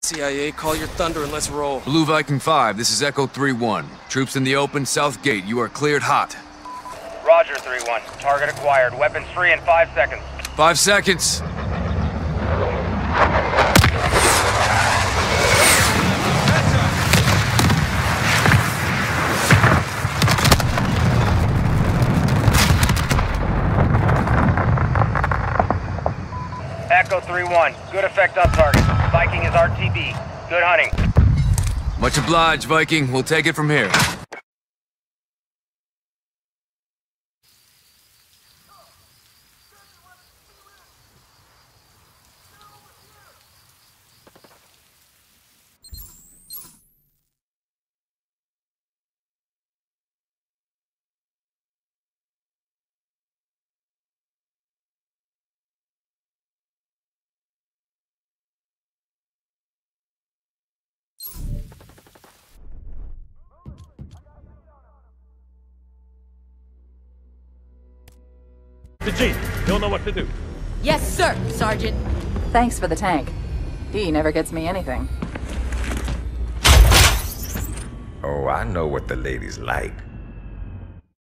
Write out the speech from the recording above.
CIA, call your thunder and let's roll. Blue Viking 5, this is Echo 3-1. Troops in the open, south gate. You are cleared hot. Roger, 3-1. Target acquired. Weapons free in 5 seconds. 5 seconds. Echo 3-1. Good effect on target. Viking is RTB. Good hunting. Much obliged, Viking. We'll take it from here. The Chief, you'll know what to do. Yes, sir, Sergeant. Thanks for the tank. He never gets me anything. Oh, I know what the ladies like.